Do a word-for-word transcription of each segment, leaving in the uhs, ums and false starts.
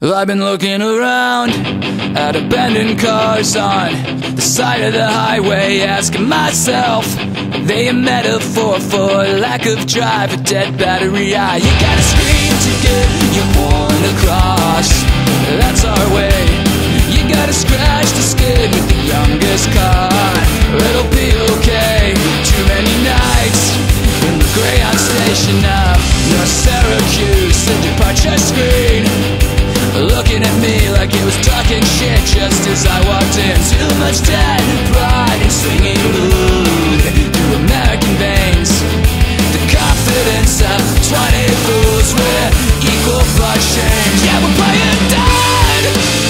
Well, I've been looking around at abandoned cars on the side of the highway, asking myself, are they a metaphor for lack of drive, a dead battery? Ah, you gotta scream to get your point across. That's our way. You gotta scratch the skin with the youngest car. It'll be okay. Too many nights in the Greyhound station of North Syracuse, the departure screen, looking at me like it was talking shit just as I walked in. Too much dead pride and swinging mood through American veins. The confidence of twenty fools with equal butt change. Yeah, we're playing dead.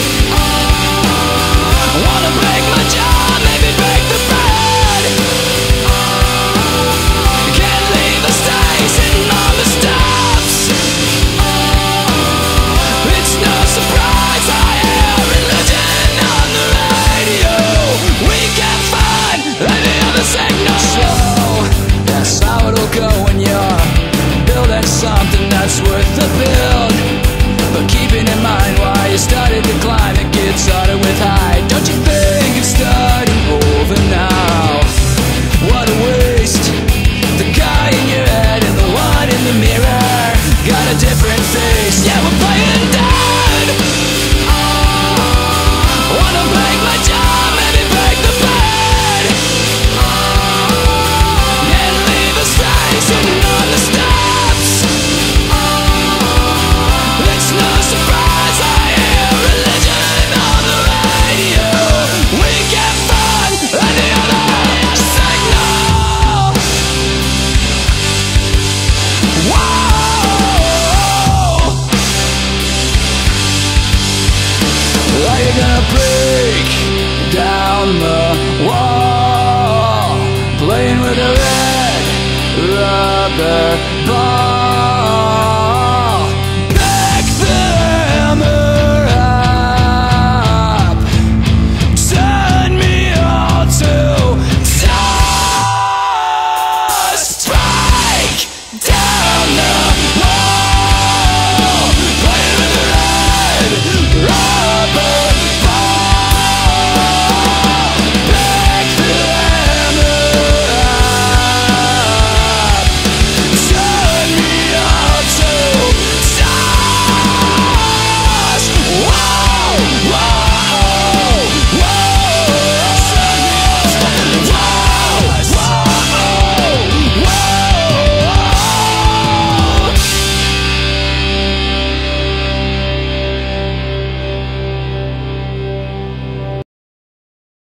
I wanna break my jaw, maybe break the bread. Can't leave the stage sitting on the steps. It's no surprise I hear religion on the radio. We can find any other signal. So that's how it'll go when you're building something that's worth the build. But keeping in mind why you started to climb, it gets harder with height. Don't you think it's starting over now? What a waste. The guy in your head and the one in the mirror got a different face. Yeah, we're playing dead. I wanna break my jaw, maybe break the bed, and leave a station on the steps. It's no surprise I hear religion on the radio. We can't find any other signal. Whoa! Are you gonna break down the wall, playing with a red rubber